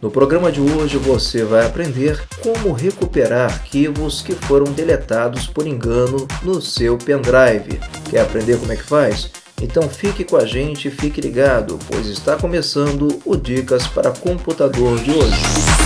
No programa de hoje você vai aprender como recuperar arquivos que foram deletados por engano no seu pendrive. Quer aprender como é que faz? Então fique com a gente e fique ligado, pois está começando o Dicas para Computador de hoje.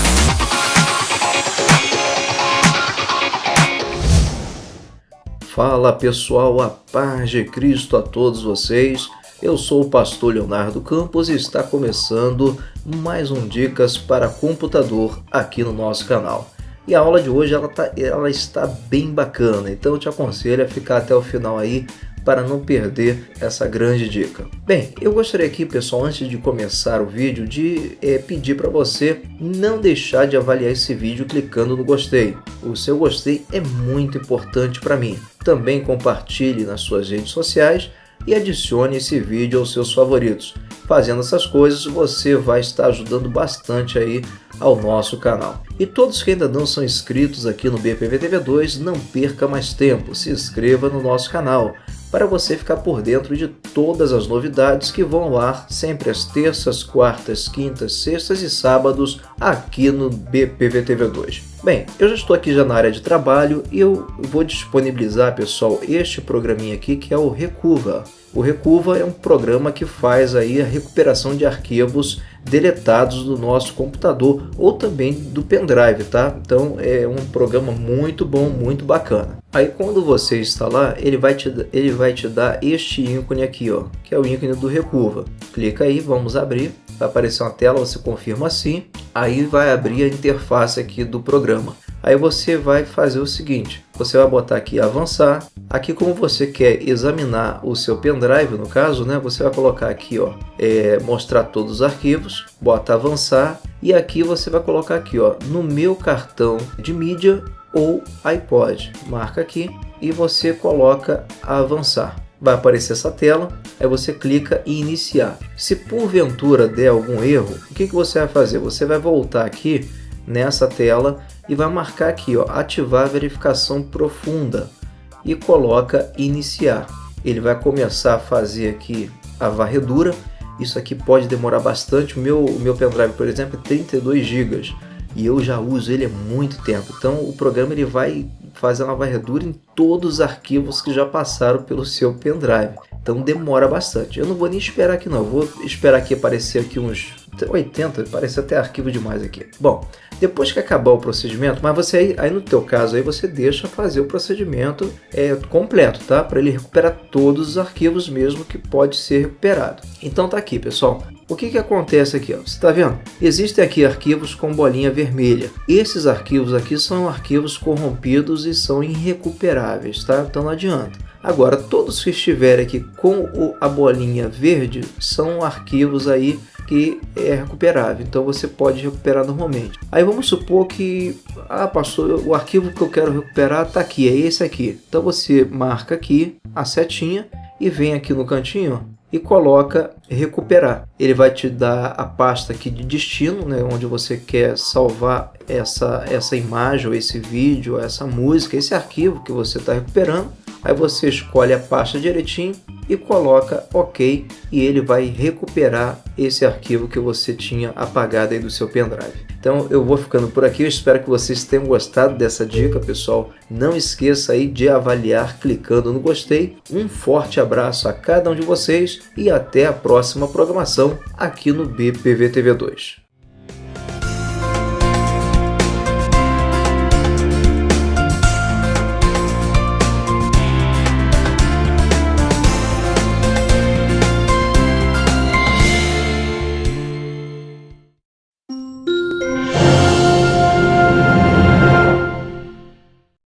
Fala pessoal, a paz de Cristo a todos vocês. Eu sou o pastor Leonardo Campos e está começando mais um Dicas para Computador aqui no nosso canal. E a aula de hoje ela está bem bacana, então eu te aconselho a ficar até o final aí para não perder essa grande dica. Bem, eu gostaria aqui, pessoal, antes de começar o vídeo, de pedir para você não deixar de avaliar esse vídeo clicando no gostei. O seu gostei é muito importante para mim. Também compartilhe nas suas redes sociais e adicione esse vídeo aos seus favoritos. Fazendo essas coisas, você vai estar ajudando bastante aí ao nosso canal. E todos que ainda não são inscritos aqui no BPVTV2, não perca mais tempo, se inscreva no nosso canal, para você ficar por dentro de todas as novidades que vão ao ar sempre às terças, quartas, quintas, sextas e sábados aqui no BPVTV2. Bem, eu já estou aqui na área de trabalho e eu vou disponibilizar, pessoal, este programinha aqui que é o Recuva. O Recuva é um programa que faz aí a recuperação de arquivos deletados do nosso computador ou também do pendrive, tá? Então é um programa muito bom, muito bacana. Aí quando você instalar, ele vai te dar este ícone aqui, ó, que é o ícone do Recuva. Clica aí, vamos abrir. Vai aparecer uma tela, você confirma sim. Aí vai abrir a interface aqui do programa. Aí você vai fazer o seguinte, você vai botar aqui avançar. Aqui como você quer examinar o seu pendrive, no caso, né, você vai colocar aqui, ó, mostrar todos os arquivos, bota avançar e aqui você vai colocar aqui, ó, no meu cartão de mídia ou iPod. Marca aqui e você coloca avançar. Vai aparecer essa tela, aí você clica em iniciar. Se porventura der algum erro, o que você vai fazer? Você vai voltar aqui nessa tela e vai marcar aqui, ó, ativar a verificação profunda e coloca iniciar. Ele vai começar a fazer aqui a varredura. Isso aqui pode demorar bastante. O meu pendrive, por exemplo, é 32 GB e eu já uso ele há muito tempo. Então o programa ele vai fazer uma varredura em todos os arquivos que já passaram pelo seu pendrive. Então demora bastante. Eu não vou nem esperar aqui não. Eu vou esperar aqui aparecer aqui uns 80, parece até arquivo demais aqui. Bom, depois que acabar o procedimento, mas você aí no teu caso aí você deixa fazer o procedimento completo, tá? Para ele recuperar todos os arquivos mesmo que pode ser recuperado. Então tá aqui, pessoal. O que acontece aqui, ó? Você está vendo? Existem aqui arquivos com bolinha vermelha. Esses arquivos aqui são arquivos corrompidos e são irrecuperáveis, tá? Então não adianta. Agora, todos que estiverem aqui com a bolinha verde são arquivos aí que é recuperável, então você pode recuperar normalmente. Aí vamos supor que, pastor, o arquivo que eu quero recuperar está aqui, é esse aqui. Então você marca aqui a setinha e vem aqui no cantinho e coloca recuperar. Ele vai te dar a pasta aqui de destino, né, onde você quer salvar essa imagem, ou esse vídeo, essa música, esse arquivo que você está recuperando. Aí você escolhe a pasta direitinho e coloca OK e ele vai recuperar esse arquivo que você tinha apagado aí do seu pendrive. Então eu vou ficando por aqui, eu espero que vocês tenham gostado dessa dica, pessoal. Não esqueça aí de avaliar clicando no gostei. Um forte abraço a cada um de vocês e até a próxima programação aqui no BPVTV2.